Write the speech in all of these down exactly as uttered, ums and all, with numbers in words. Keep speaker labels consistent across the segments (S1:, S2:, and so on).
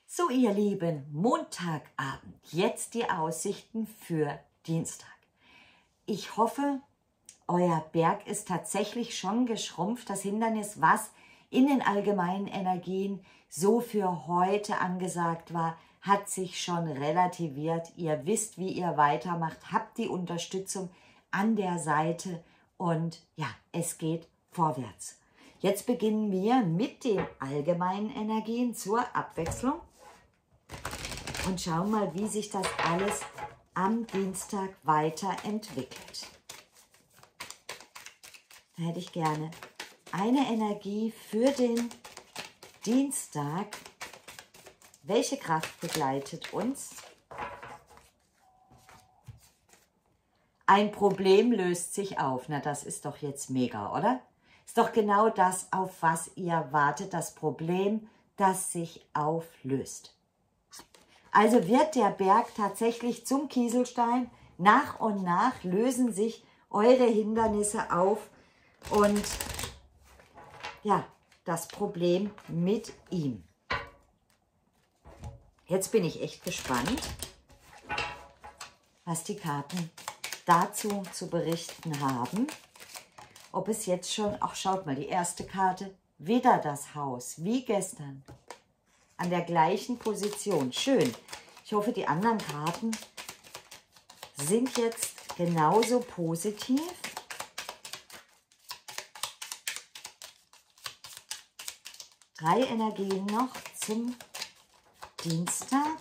S1: So, ihr Lieben, Montagabend, jetzt die Aussichten für Dienstag. Ich hoffe, euer Berg ist tatsächlich schon geschrumpft. Das Hindernis, was in den allgemeinen Energien so für heute angesagt war, hat sich schon relativiert. Ihr wisst, wie ihr weitermacht, habt die Unterstützung an der Seite und ja, es geht vorwärts. Jetzt beginnen wir mit den allgemeinen Energien zur Abwechslung. Und schauen mal, wie sich das alles am Dienstag weiterentwickelt. Da hätte ich gerne eine Energie für den Dienstag. Welche Kraft begleitet uns? Ein Problem löst sich auf. Na, das ist doch jetzt mega, oder? Ist doch genau das, auf was ihr wartet. Das Problem, das sich auflöst. Also wird der Berg tatsächlich zum Kieselstein. Nach und nach lösen sich eure Hindernisse auf und ja, das Problem mit ihm. Jetzt bin ich echt gespannt, was die Karten dazu zu berichten haben. Ob es jetzt schon, ach schaut mal, die erste Karte, wieder das Haus, wie gestern. An der gleichen Position. Schön. Ich hoffe, die anderen Karten sind jetzt genauso positiv. Drei Energien noch zum Dienstag.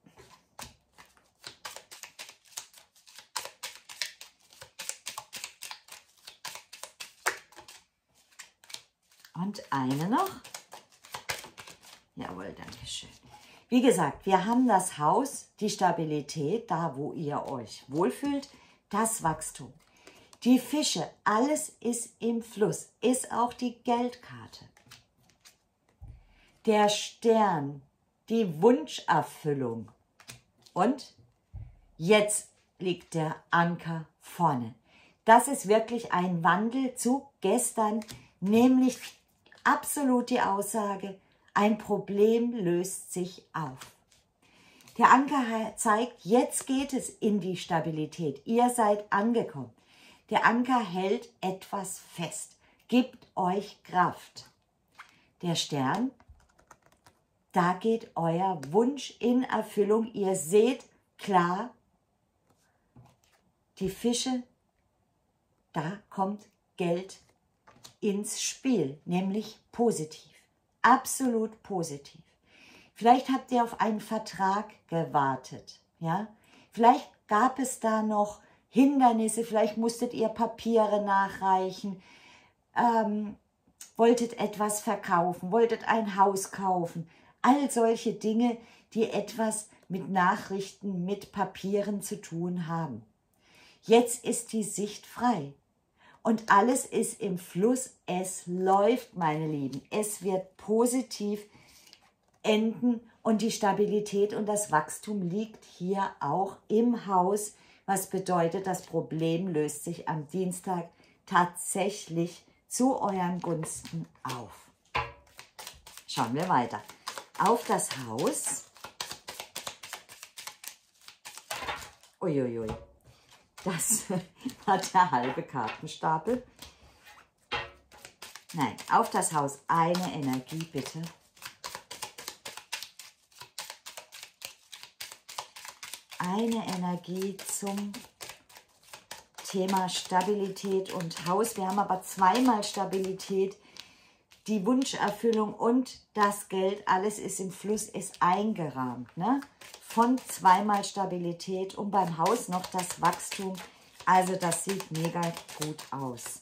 S1: Und eine noch. Jawohl, danke schön. Wie gesagt, wir haben das Haus, die Stabilität, da wo ihr euch wohlfühlt, das Wachstum. Die Fische, alles ist im Fluss, ist auch die Geldkarte. Der Stern, die Wunscherfüllung. Und jetzt liegt der Anker vorne. Das ist wirklich ein Wandel zu gestern, nämlich absolut die Aussage, ein Problem löst sich auf. Der Anker zeigt, jetzt geht es in die Stabilität. Ihr seid angekommen. Der Anker hält etwas fest, gibt euch Kraft. Der Stern, da geht euer Wunsch in Erfüllung. Ihr seht klar, die Fische, da kommt Geld ins Spiel, nämlich positiv. Absolut positiv. Vielleicht habt ihr auf einen Vertrag gewartet. Ja? Vielleicht gab es da noch Hindernisse, vielleicht musstet ihr Papiere nachreichen, ähm, wolltet etwas verkaufen, wolltet ein Haus kaufen. All solche Dinge, die etwas mit Nachrichten, mit Papieren zu tun haben. Jetzt ist die Sicht frei. Und alles ist im Fluss, es läuft, meine Lieben. Es wird positiv enden und die Stabilität und das Wachstum liegt hier auch im Haus, was bedeutet, das Problem löst sich am Dienstag tatsächlich zu euren Gunsten auf. Schauen wir weiter. Auf das Haus. Uiuiui. Das war der halbe Kartenstapel. Nein, auf das Haus eine Energie, bitte. Eine Energie zum Thema Stabilität und Haus. Wir haben aber zweimal Stabilität, die Wunscherfüllung und das Geld. Alles ist im Fluss, ist eingerahmt, ne? Von zweimal Stabilität und beim Haus noch das Wachstum. Also das sieht mega gut aus.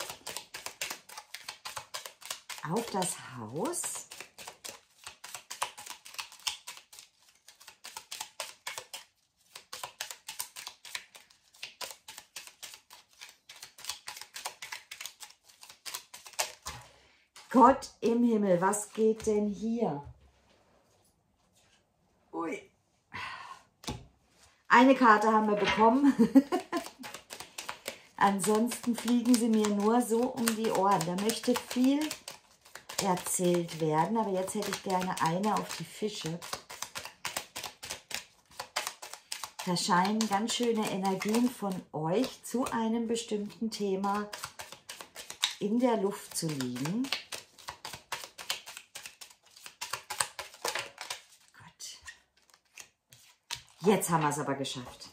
S1: Auf das Haus. Gott im Himmel, was geht denn hier? Ui. Eine Karte haben wir bekommen. Ansonsten fliegen sie mir nur so um die Ohren. Da möchte viel erzählt werden, aber jetzt hätte ich gerne eine auf die Fische. Da scheinen ganz schöne Energien von euch zu einem bestimmten Thema in der Luft zu liegen. Gut. Jetzt haben wir es aber geschafft.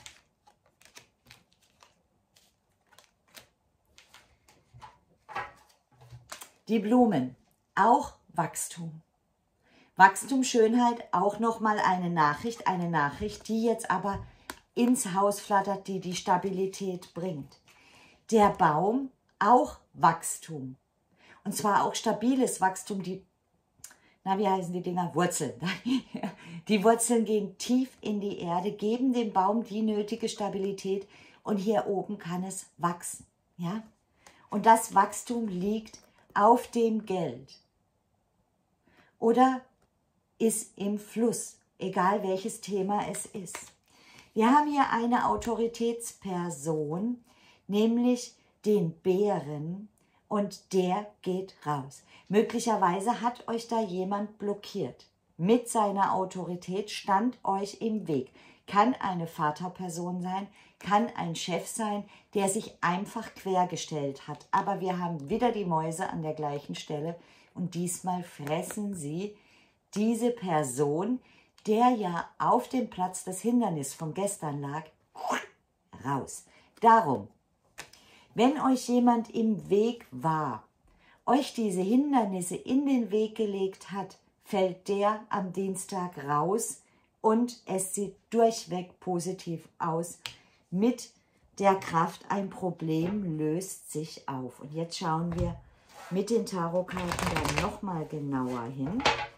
S1: Die Blumen, auch Wachstum. Wachstum, Schönheit, auch nochmal eine Nachricht, eine Nachricht, die jetzt aber ins Haus flattert, die die Stabilität bringt. Der Baum, auch Wachstum. Und zwar auch stabiles Wachstum, die, na wie heißen die Dinger? Wurzeln. Die Wurzeln gehen tief in die Erde, geben dem Baum die nötige Stabilität und hier oben kann es wachsen. Ja? Und das Wachstum liegt auf dem Geld. Oder ist im Fluss, egal welches Thema es ist. Wir haben hier eine Autoritätsperson, nämlich den Bären, und der geht raus. Möglicherweise hat euch da jemand blockiert. Mit seiner Autorität stand euch im Weg. Kann eine Vaterperson sein, kann ein Chef sein, der sich einfach quergestellt hat. Aber wir haben wieder die Mäuse an der gleichen Stelle und diesmal fressen sie diese Person, der ja auf dem Platz des Hindernisses von gestern lag, raus. Darum, wenn euch jemand im Weg war, euch diese Hindernisse in den Weg gelegt hat, fällt der am Dienstag raus und es sieht durchweg positiv aus. Mit der Kraft, ein Problem löst sich auf. Und jetzt schauen wir mit den Tarotkarten dann nochmal genauer hin.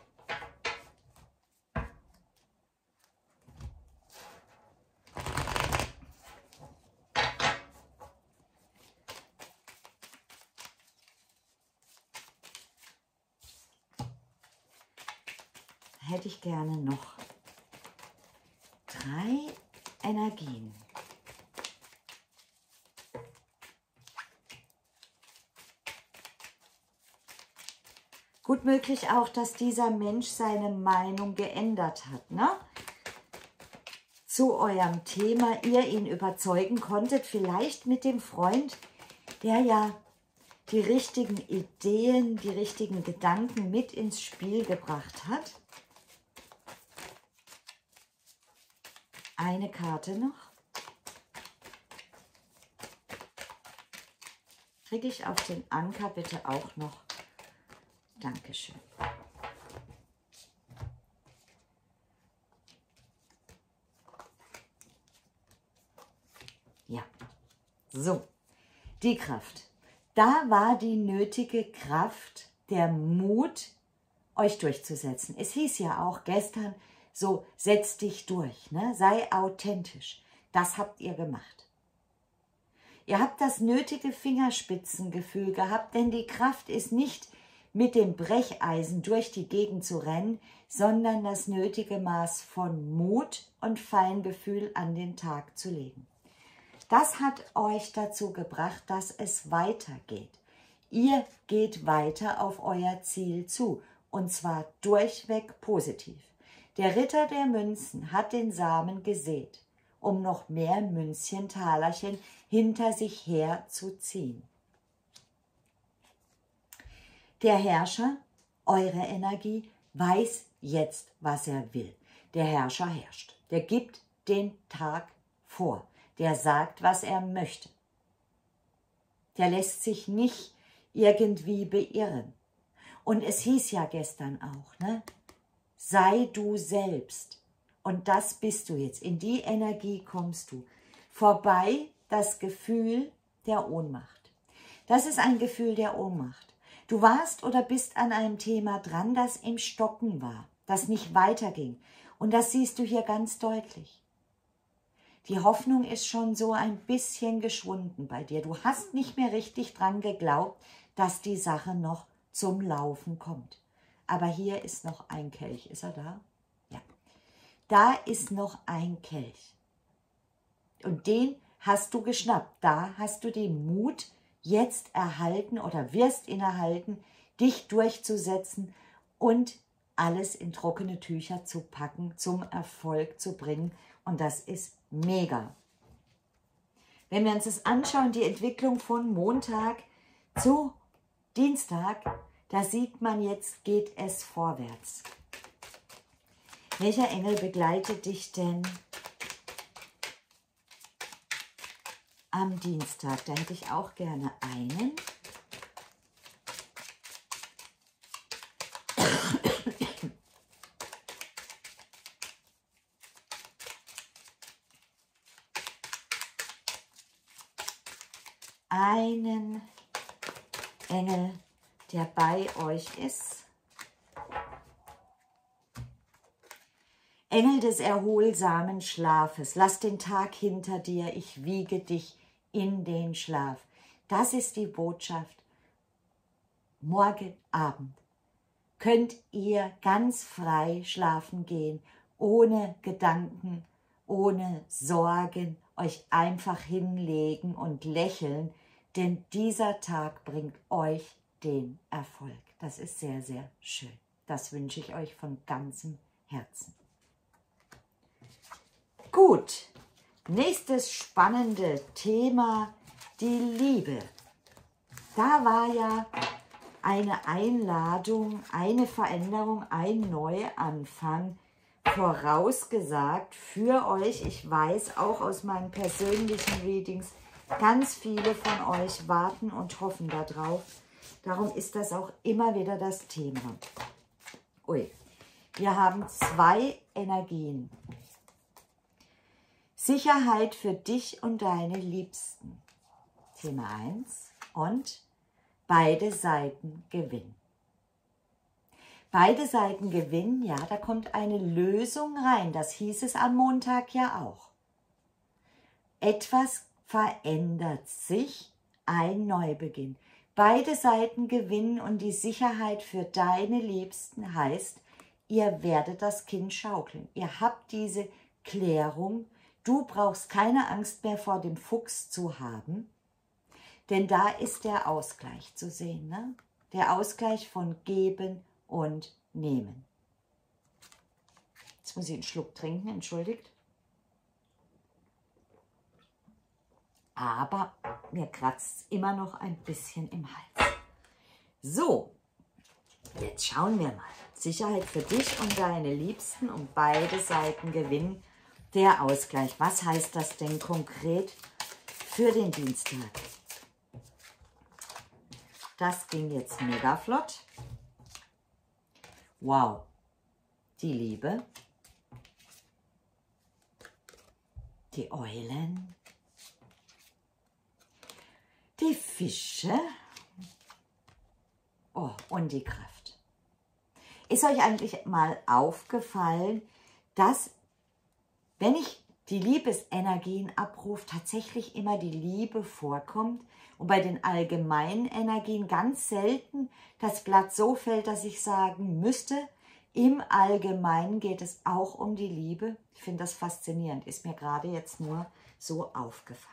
S1: Hätte ich gerne noch drei Energien. Gut möglich auch, dass dieser Mensch seine Meinung geändert hat, ne? Zu eurem Thema, ihr ihn überzeugen konntet, vielleicht mit dem Freund, der ja die richtigen Ideen, die richtigen Gedanken mit ins Spiel gebracht hat. Eine Karte noch. Kriege ich auf den Anker bitte auch noch. Dankeschön. Ja, so, die Kraft. Da war die nötige Kraft, der Mut, euch durchzusetzen. Es hieß ja auch gestern, so, setz dich durch, ne? Sei authentisch. Das habt ihr gemacht. Ihr habt das nötige Fingerspitzengefühl gehabt, denn die Kraft ist nicht mit dem Brecheisen durch die Gegend zu rennen, sondern das nötige Maß von Mut und Feingefühl an den Tag zu legen. Das hat euch dazu gebracht, dass es weitergeht. Ihr geht weiter auf euer Ziel zu, und zwar durchweg positiv. Der Ritter der Münzen hat den Samen gesät, um noch mehr Münzchen, Talerchen hinter sich herzuziehen. Der Herrscher, eure Energie, weiß jetzt, was er will. Der Herrscher herrscht. Der gibt den Tag vor. Der sagt, was er möchte. Der lässt sich nicht irgendwie beirren. Und es hieß ja gestern auch, ne? Sei du selbst. Und das bist du jetzt. In die Energie kommst du. Vorbei das Gefühl der Ohnmacht. Das ist ein Gefühl der Ohnmacht. Du warst oder bist an einem Thema dran, das im Stocken war, das nicht weiterging. Und das siehst du hier ganz deutlich. Die Hoffnung ist schon so ein bisschen geschwunden bei dir. Du hast nicht mehr richtig dran geglaubt, dass die Sache noch zum Laufen kommt. Aber hier ist noch ein Kelch. Ist er da? Ja. Da ist noch ein Kelch. Und den hast du geschnappt. Da hast du den Mut jetzt erhalten oder wirst ihn erhalten, dich durchzusetzen und alles in trockene Tücher zu packen, zum Erfolg zu bringen. Und das ist mega. Wenn wir uns das anschauen, die Entwicklung von Montag zu Dienstag, da sieht man jetzt, geht es vorwärts. Welcher Engel begleitet dich denn am Dienstag? Da hätte ich auch gerne einen. Einen Engel, der bei euch ist. Engel des erholsamen Schlafes, lass den Tag hinter dir, ich wiege dich in den Schlaf. Das ist die Botschaft. Morgen Abend könnt ihr ganz frei schlafen gehen, ohne Gedanken, ohne Sorgen, euch einfach hinlegen und lächeln, denn dieser Tag bringt euch den Erfolg. Das ist sehr, sehr schön. Das wünsche ich euch von ganzem Herzen. Gut, nächstes spannende Thema, die Liebe. Da war ja eine Einladung, eine Veränderung, ein Neuanfang vorausgesagt für euch. Ich weiß auch aus meinen persönlichen Readings, ganz viele von euch warten und hoffen darauf. Darum ist das auch immer wieder das Thema. Ui, wir haben zwei Energien. Sicherheit für dich und deine Liebsten. Thema eins. Und beide Seiten gewinnen. Beide Seiten gewinnen, ja, da kommt eine Lösung rein. Das hieß es am Montag ja auch. Etwas verändert sich, ein Neubeginn. Beide Seiten gewinnen und die Sicherheit für deine Liebsten heißt, ihr werdet das Kind schaukeln. Ihr habt diese Klärung. Du brauchst keine Angst mehr vor dem Fuchs zu haben, denn da ist der Ausgleich zu sehen, ne? Der Ausgleich von Geben und Nehmen. Jetzt muss ich einen Schluck trinken, entschuldigt. Aber mir kratzt es immer noch ein bisschen im Hals. So, jetzt schauen wir mal. Sicherheit für dich und deine Liebsten und beide Seiten gewinnen. Der Ausgleich. Was heißt das denn konkret für den Dienstag? Das ging jetzt mega flott. Wow. Die Liebe. Die Eulen. Die Fische. Oh, und die Kraft. Ist euch eigentlich mal aufgefallen, dass, wenn ich die Liebesenergien abrufe, tatsächlich immer die Liebe vorkommt und bei den allgemeinen Energien ganz selten das Blatt so fällt, dass ich sagen müsste, im Allgemeinen geht es auch um die Liebe. Ich finde das faszinierend, ist mir gerade jetzt nur so aufgefallen.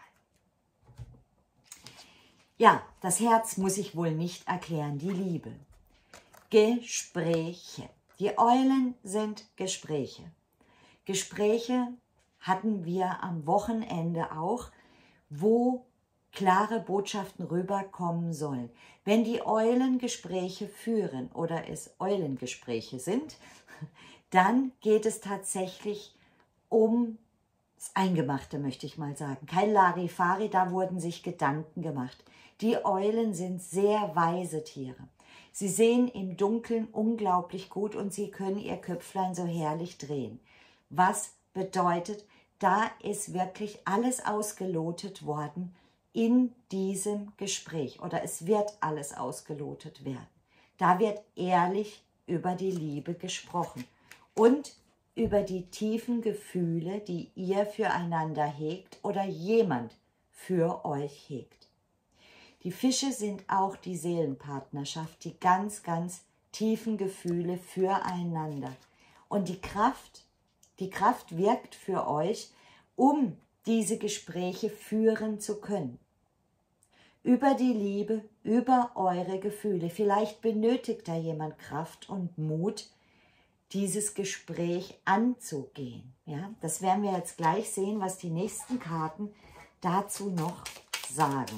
S1: Ja, das Herz muss ich wohl nicht erklären, die Liebe. Gespräche. Die Eulen sind Gespräche. Gespräche hatten wir am Wochenende auch, wo klare Botschaften rüberkommen sollen. Wenn die Eulen Gespräche führen oder es Eulengespräche sind, dann geht es tatsächlich um das Eingemachte, möchte ich mal sagen. Kein Larifari, da wurden sich Gedanken gemacht. Die Eulen sind sehr weise Tiere. Sie sehen im Dunkeln unglaublich gut und sie können ihr Köpflein so herrlich drehen. Was bedeutet, da ist wirklich alles ausgelotet worden in diesem Gespräch oder es wird alles ausgelotet werden. Da wird ehrlich über die Liebe gesprochen und über die tiefen Gefühle, die ihr füreinander hegt oder jemand für euch hegt. Die Fische sind auch die Seelenpartnerschaft, die ganz, ganz tiefen Gefühle füreinander. Und die Kraft, die Kraft wirkt für euch, um diese Gespräche führen zu können. Über die Liebe, über eure Gefühle. Vielleicht benötigt da jemand Kraft und Mut, dieses Gespräch anzugehen. Ja, das werden wir jetzt gleich sehen, was die nächsten Karten dazu noch sagen.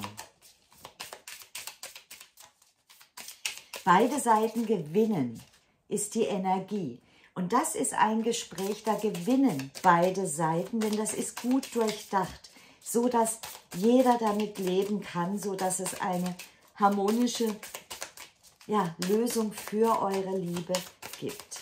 S1: Beide Seiten gewinnen, ist die Energie. Und das ist ein Gespräch, da gewinnen beide Seiten, denn das ist gut durchdacht, so dass jeder damit leben kann, so dass es eine harmonische, ja, Lösung für eure Liebe gibt.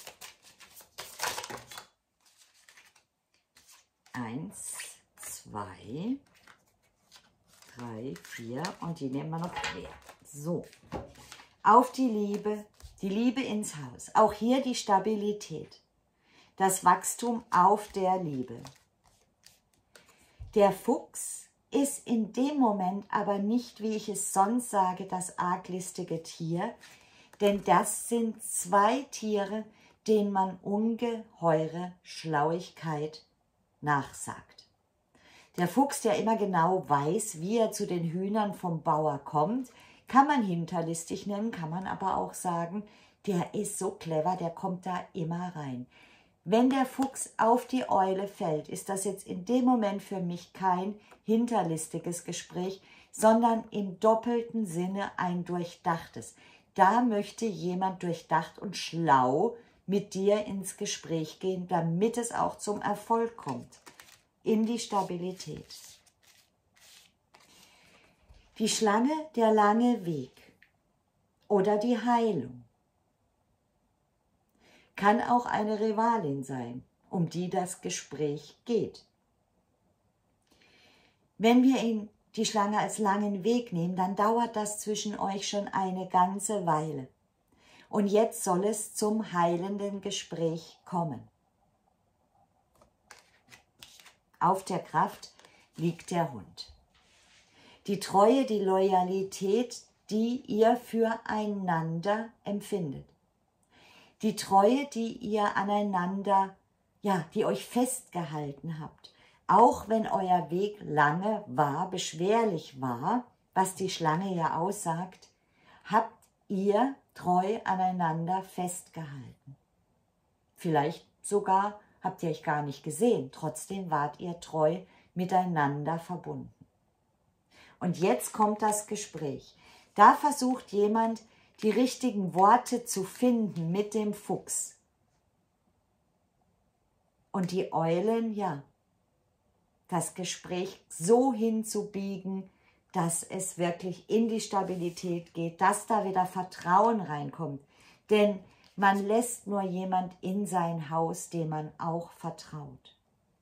S1: Eins, zwei, drei, vier und die nehmen wir noch quer. So, auf die Liebe, die Liebe ins Haus. Auch hier die Stabilität, das Wachstum auf der Liebe. Der Fuchs ist in dem Moment aber nicht, wie ich es sonst sage, das arglistige Tier, denn das sind zwei Tiere, denen man ungeheure Schlauigkeit nachsagt. Der Fuchs, der immer genau weiß, wie er zu den Hühnern vom Bauer kommt, kann man hinterlistig nennen, kann man aber auch sagen, der ist so clever, der kommt da immer rein. Wenn der Fuchs auf die Eule fällt, ist das jetzt in dem Moment für mich kein hinterlistiges Gespräch, sondern im doppelten Sinne ein durchdachtes. Da möchte jemand durchdacht und schlau mit dir ins Gespräch gehen, damit es auch zum Erfolg kommt, in die Stabilität. Die Schlange, der lange Weg oder die Heilung kann auch eine Rivalin sein, um die das Gespräch geht. Wenn wir ihn, die Schlange als langen Weg nehmen, dann dauert das zwischen euch schon eine ganze Weile. Und jetzt soll es zum heilenden Gespräch kommen. Auf der Kraft liegt der Hund. Die Treue, die Loyalität, die ihr füreinander empfindet. Die Treue, die ihr aneinander, ja, die euch festgehalten habt. Auch wenn euer Weg lange war, beschwerlich war, was die Schlange ja aussagt, habt ihr treu aneinander festgehalten. Vielleicht sogar habt ihr euch gar nicht gesehen, trotzdem wart ihr treu miteinander verbunden. Und jetzt kommt das Gespräch. Da versucht jemand, die richtigen Worte zu finden mit dem Fuchs. Und die Eulen, ja, das Gespräch so hinzubiegen, dass es wirklich in die Stabilität geht, dass da wieder Vertrauen reinkommt. Denn man lässt nur jemand in sein Haus, dem man auch vertraut.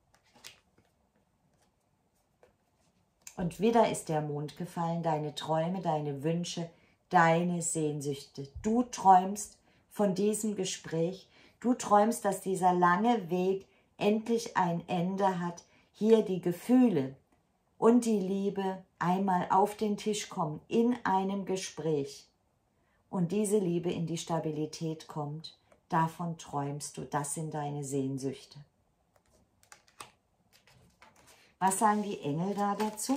S1: Und wieder ist der Mond gefallen, deine Träume, deine Wünsche, deine Sehnsüchte. Du träumst von diesem Gespräch. Du träumst, dass dieser lange Weg endlich ein Ende hat. Hier die Gefühle und die Liebe einmal auf den Tisch kommen in einem Gespräch. Und diese Liebe in die Stabilität kommt. Davon träumst du. Das sind deine Sehnsüchte. Was sagen die Engel da dazu?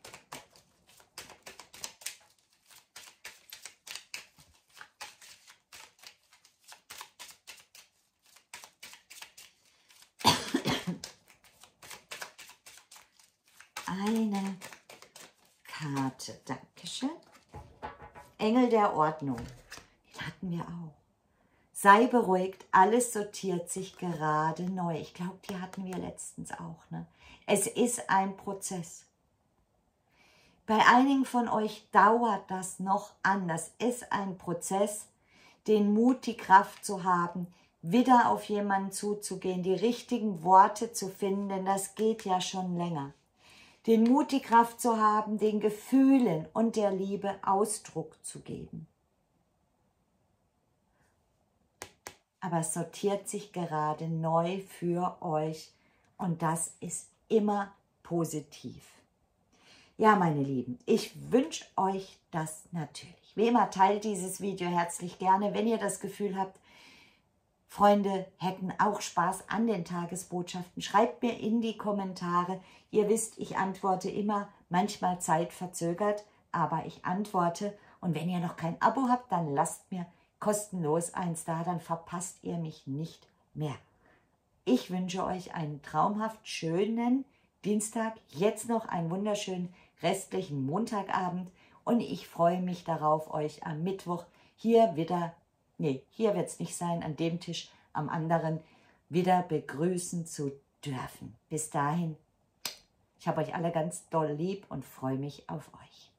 S1: Eine Karte. Dankeschön. Engel der Ordnung. Den hatten wir auch. Sei beruhigt, alles sortiert sich gerade neu. Ich glaube, die hatten wir letztens auch. Ne? Es ist ein Prozess. Bei einigen von euch dauert das noch an. Das ist ein Prozess, den Mut, die Kraft zu haben, wieder auf jemanden zuzugehen, die richtigen Worte zu finden, denn das geht ja schon länger. Den Mut, die Kraft zu haben, den Gefühlen und der Liebe Ausdruck zu geben. Aber es sortiert sich gerade neu für euch und das ist immer positiv. Ja, meine Lieben, ich wünsche euch das natürlich. Wie immer, teilt dieses Video herzlich gerne, wenn ihr das Gefühl habt, Freunde hätten auch Spaß an den Tagesbotschaften. Schreibt mir in die Kommentare. Ihr wisst, ich antworte immer, manchmal zeitverzögert, aber ich antworte. Und wenn ihr noch kein Abo habt, dann lasst mir kostenlos eins da, dann verpasst ihr mich nicht mehr. Ich wünsche euch einen traumhaft schönen Dienstag, jetzt noch einen wunderschönen restlichen Montagabend und ich freue mich darauf, euch am Mittwoch hier wieder, nee, hier wird es nicht sein, an dem Tisch, am anderen wieder begrüßen zu dürfen. Bis dahin, ich habe euch alle ganz doll lieb und freue mich auf euch.